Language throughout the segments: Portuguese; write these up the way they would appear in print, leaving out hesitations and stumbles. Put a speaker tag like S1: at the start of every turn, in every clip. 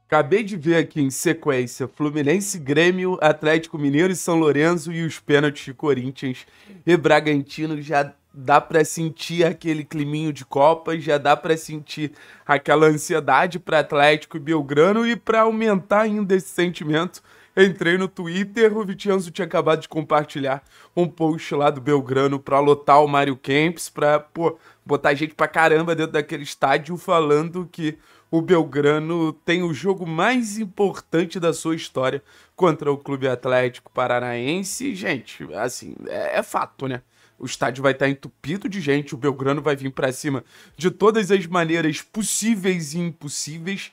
S1: Acabei de ver aqui em sequência Fluminense, Grêmio, Atlético Mineiro e São Lourenço e os pênaltis de Corinthians e Bragantino. Já dá pra sentir aquele climinho de Copa, já dá pra sentir aquela ansiedade para Atlético e Belgrano. E para aumentar ainda esse sentimento, entrei no Twitter, o Vicenzo tinha acabado de compartilhar um post lá do Belgrano pra lotar o Mário Kempis, pra, pô, botar gente pra caramba dentro daquele estádio, falando que o Belgrano tem o jogo mais importante da sua história contra o Clube Atlético Paranaense. Gente, assim, é fato, né? O estádio vai estar entupido de gente, o Belgrano vai vir pra cima de todas as maneiras possíveis e impossíveis.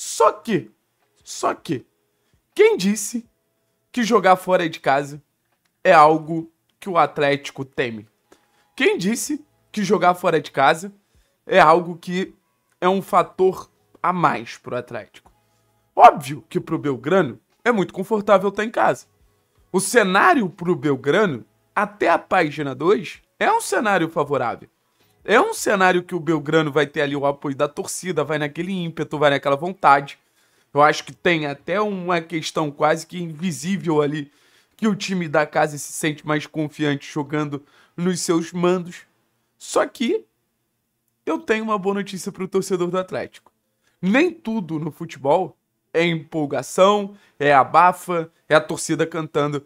S1: Só que, quem disse que jogar fora de casa é algo que o Atlético teme? Quem disse que jogar fora de casa é algo que é um fator a mais pro Atlético? Óbvio que pro Belgrano é muito confortável estar em casa. O cenário pro Belgrano, até a página 2, é um cenário favorável. É um cenário que o Belgrano vai ter ali o apoio da torcida, vai naquele ímpeto, vai naquela vontade. Eu acho que tem até uma questão quase que invisível ali, que o time da casa se sente mais confiante jogando nos seus mandos. Só que eu tenho uma boa notícia pro torcedor do Atlético. Nem tudo no futebol é empolgação, é abafa, é a torcida cantando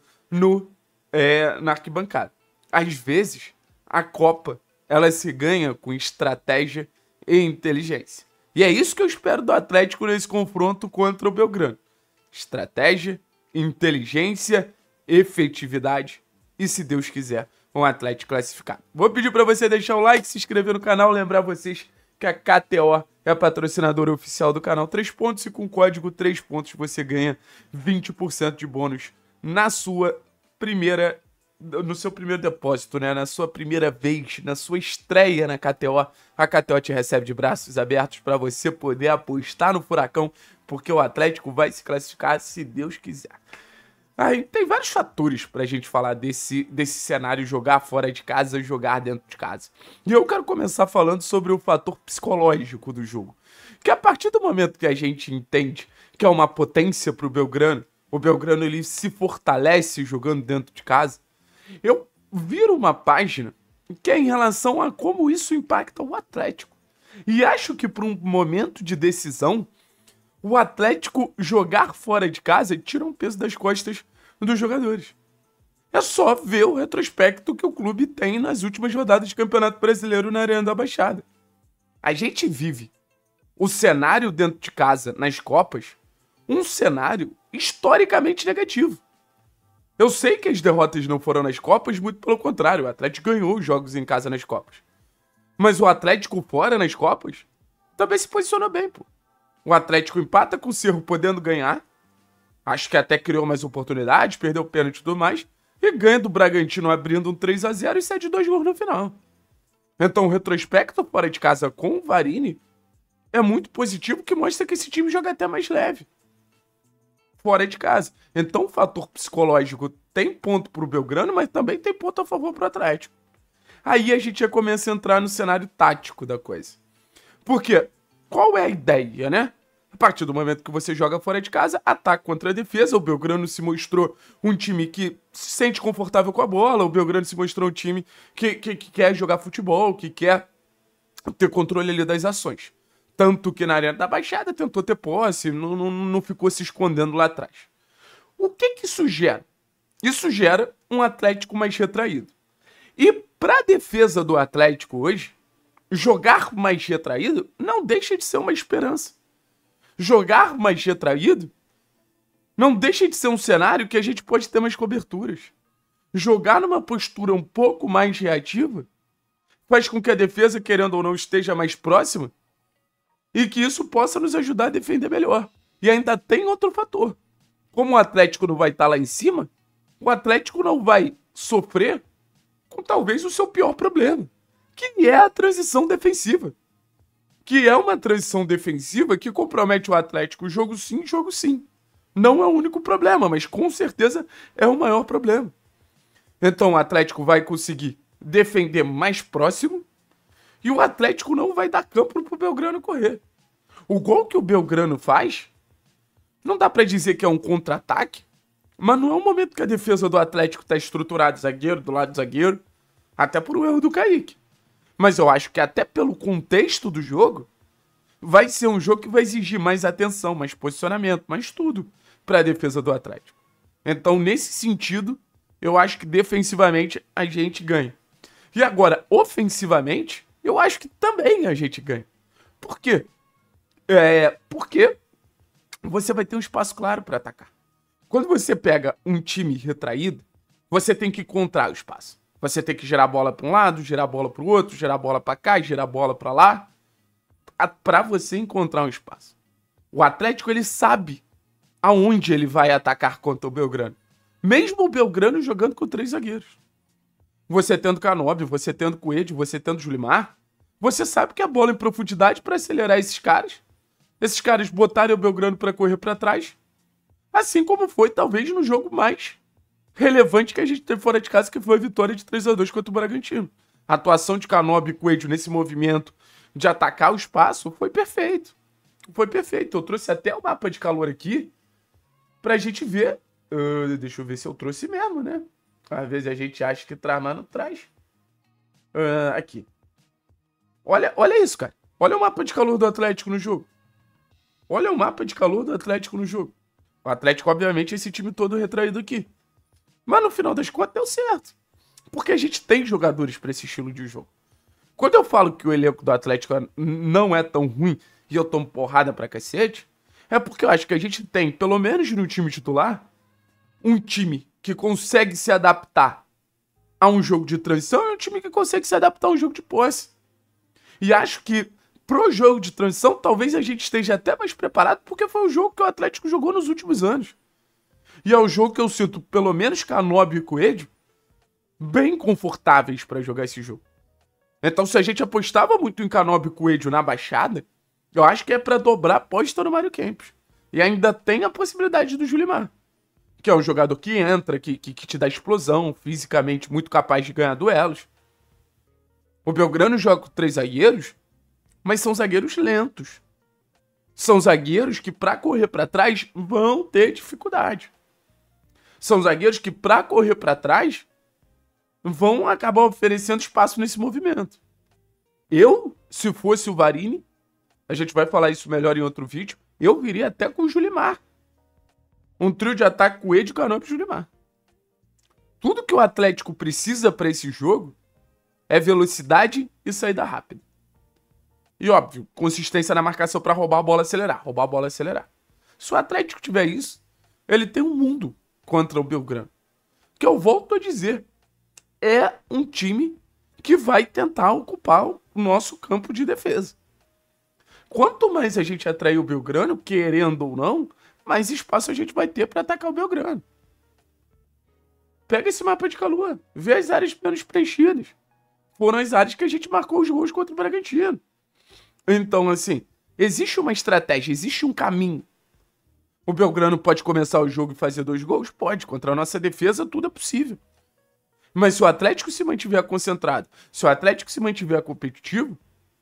S1: na arquibancada. Às vezes, a Copa ela se ganha com estratégia e inteligência. E é isso que eu espero do Atlético nesse confronto contra o Belgrano. Estratégia, inteligência, efetividade e, se Deus quiser, um Atlético classificado. Vou pedir para você deixar o like, se inscrever no canal, lembrar vocês que a KTO é a patrocinadora oficial do canal 3 Pontos e com o código 3 Pontos você ganha 20% de bônus na sua primeira, no seu primeiro depósito, né? Na sua primeira vez, na sua estreia na KTO. A KTO te recebe de braços abertos para você poder apostar no Furacão, porque o Atlético vai se classificar se Deus quiser. Aí tem vários fatores pra gente falar desse cenário, jogar fora de casa, jogar dentro de casa. E eu quero começar falando sobre o fator psicológico do jogo. Que a partir do momento que a gente entende que é uma potência pro Belgrano, o Belgrano ele se fortalece jogando dentro de casa, eu viro uma página que é em relação a como isso impacta o Atlético. E acho que para um momento de decisão, o Atlético jogar fora de casa tira um peso das costas dos jogadores. É só ver o retrospecto que o clube tem nas últimas rodadas de Campeonato Brasileiro na Arena da Baixada. A gente vive o cenário dentro de casa nas Copas, um cenário historicamente negativo. Eu sei que as derrotas não foram nas Copas, muito pelo contrário, o Atlético ganhou os jogos em casa nas Copas. Mas o Atlético fora nas Copas também se posicionou bem, pô. O Atlético empata com o Cerro podendo ganhar. Acho que até criou mais oportunidades, perdeu o pênalti e tudo mais. E ganha do Bragantino abrindo um 3-0 e cede 2 gols no final. Então o retrospecto fora de casa com o Varini é muito positivo, que mostra que esse time joga até mais leve fora de casa. Então o fator psicológico tem ponto pro Belgrano, mas também tem ponto a favor pro Atlético. Aí a gente já começa a entrar no cenário tático da coisa. Porque qual é a ideia, né? A partir do momento que você joga fora de casa, ataque contra a defesa. O Belgrano se mostrou um time que se sente confortável com a bola. O Belgrano se mostrou um time que quer jogar futebol, que quer ter controle ali das ações. Tanto que na Arena da Baixada tentou ter posse, não ficou se escondendo lá atrás. O que isso gera? Isso gera um Atlético mais retraído. E para a defesa do Atlético hoje, jogar mais retraído não deixa de ser uma esperança. Jogar mais retraído não deixa de ser um cenário que a gente pode ter mais coberturas. Jogar numa postura um pouco mais reativa faz com que a defesa, querendo ou não, esteja mais próxima e que isso possa nos ajudar a defender melhor. E ainda tem outro fator. Como o Atlético não vai estar lá em cima, o Atlético não vai sofrer com talvez o seu pior problema, que é a transição defensiva. Que é uma transição defensiva que compromete o Atlético jogo sim, jogo sim. Não é o único problema, mas com certeza é o maior problema. Então o Atlético vai conseguir defender mais próximo e o Atlético não vai dar campo pro Belgrano correr. O gol que o Belgrano faz Não dá pra dizer que é um contra-ataque, mas não é um momento que a defesa do Atlético tá estruturada, zagueiro do lado do zagueiro, até por um erro do Kaique. Mas eu acho que até pelo contexto do jogo, vai ser um jogo que vai exigir mais atenção, mais posicionamento, mais tudo para a defesa do Atlético. Então, nesse sentido, eu acho que defensivamente a gente ganha. E agora, ofensivamente, eu acho que também a gente ganha. Por quê? Porque você vai ter um espaço claro para atacar. Quando você pega um time retraído, você tem que encontrar o espaço. Você tem que girar a bola para um lado, girar a bola para o outro, girar a bola para cá, girar a bola para lá, para você encontrar um espaço. O Atlético, ele sabe aonde ele vai atacar contra o Belgrano. Mesmo o Belgrano jogando com 3 zagueiros. Você tendo Canóbio, você tendo Coelho, você tendo Julimar, você sabe que a bola em profundidade para acelerar esses caras botarem o Belgrano para correr para trás, assim como foi talvez no jogo mais relevante que a gente teve fora de casa, que foi a vitória de 3-2 contra o Bragantino. A atuação de Canóbio e Coelho nesse movimento de atacar o espaço foi perfeito. Foi perfeito. Eu trouxe até o mapa de calor aqui pra gente ver. Deixa eu ver se eu trouxe mesmo, né? Às vezes a gente acha que traz, mas não traz. Aqui. Olha isso, cara. Olha o mapa de calor do Atlético no jogo. Olha o mapa de calor do Atlético no jogo. O Atlético, obviamente, é esse time todo retraído aqui. Mas no final das contas deu certo. Porque a gente tem jogadores pra esse estilo de jogo. Quando eu falo que o elenco do Atlético não é tão ruim e eu tomo porrada pra cacete, é porque eu acho que a gente tem, pelo menos no time titular, um time que consegue se adaptar a um jogo de transição e um time que consegue se adaptar a um jogo de posse. E acho que pro jogo de transição, talvez a gente esteja até mais preparado, porque foi o jogo que o Atlético jogou nos últimos anos. E é o jogo que eu sinto, pelo menos Canóbio e Coelho, bem confortáveis pra jogar esse jogo. Então, se a gente apostava muito em Canóbio e Coelho na baixada, eu acho que é pra dobrar a aposta no Mário Kempis. E ainda tem a possibilidade do Julimar, que é um jogador que entra, que te dá explosão, fisicamente muito capaz de ganhar duelos. O Belgrano joga com 3 zagueiros, mas são zagueiros lentos. São zagueiros que, pra correr pra trás, vão ter dificuldade. São zagueiros que, pra correr pra trás, vão acabar oferecendo espaço nesse movimento. Eu, se fosse o Varini, a gente vai falar isso melhor em outro vídeo, eu viria até com o Julimar. Um trio de ataque com Coelho, Canóbio e Julimar. Tudo que o Atlético precisa para esse jogo é velocidade e saída rápida. E óbvio, consistência na marcação para roubar a bola e acelerar. Roubar a bola e acelerar. Se o Atlético tiver isso, ele tem um mundo contra o Belgrano. Que eu volto a dizer, é um time que vai tentar ocupar o nosso campo de defesa. Quanto mais a gente atrair o Belgrano, querendo ou não, mais espaço a gente vai ter para atacar o Belgrano. Pega esse mapa de calor, vê as áreas menos preenchidas. Foram as áreas que a gente marcou os gols contra o Bragantino. Então, assim, existe uma estratégia, existe um caminho. O Belgrano pode começar o jogo e fazer 2 gols? Pode. Contra a nossa defesa, tudo é possível. Mas se o Atlético se mantiver concentrado, se o Atlético se mantiver competitivo,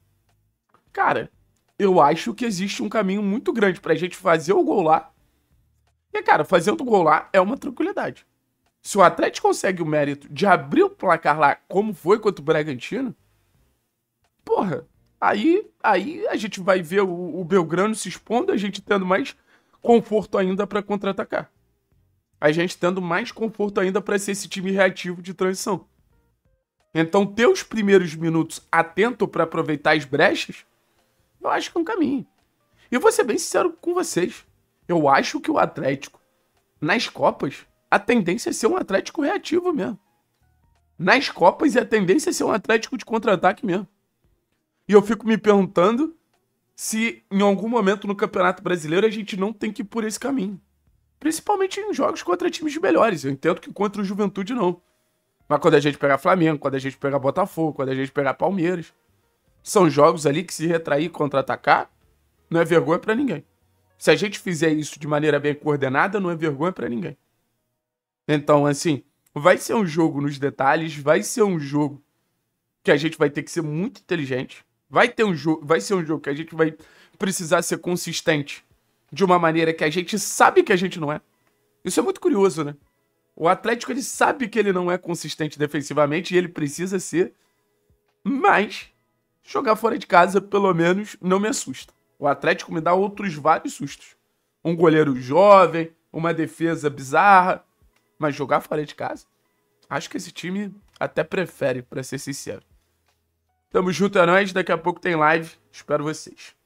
S1: cara, eu acho que existe um caminho muito grande pra gente fazer o gol lá. E, cara, fazendo o gol lá é uma tranquilidade. Se o Atlético consegue o mérito de abrir o placar lá, como foi contra o Bragantino, porra, aí a gente vai ver o Belgrano se expondo, a gente tendo mais conforto ainda pra contra-atacar. A gente tendo mais conforto ainda pra ser esse time reativo de transição. Então, ter os primeiros minutos atento pra aproveitar as brechas, eu acho que é um caminho. E eu vou ser bem sincero com vocês. Eu acho que o Atlético, nas Copas, a tendência é ser um Atlético reativo mesmo. Nas Copas, a tendência é ser um Atlético de contra-ataque mesmo. E eu fico me perguntando se em algum momento no Campeonato Brasileiro a gente não tem que ir por esse caminho. Principalmente em jogos contra times melhores. Eu entendo que contra o Juventude não. Mas quando a gente pegar Flamengo, quando a gente pegar Botafogo, quando a gente pegar Palmeiras, são jogos ali que se retrair e contra-atacar não é vergonha pra ninguém. Se a gente fizer isso de maneira bem coordenada, não é vergonha pra ninguém. Então, assim, vai ser um jogo nos detalhes, vai ser um jogo que a gente vai ter que ser muito inteligente. Vai ser um jogo que a gente vai precisar ser consistente de uma maneira que a gente sabe que a gente não é. Isso é muito curioso, né? O Atlético, ele sabe que ele não é consistente defensivamente e ele precisa ser, mas jogar fora de casa, pelo menos, não me assusta. O Atlético me dá outros vários sustos. Um goleiro jovem, uma defesa bizarra, mas jogar fora de casa, acho que esse time até prefere, pra ser sincero. Tamo junto, é nóis. Daqui a pouco tem live. Espero vocês.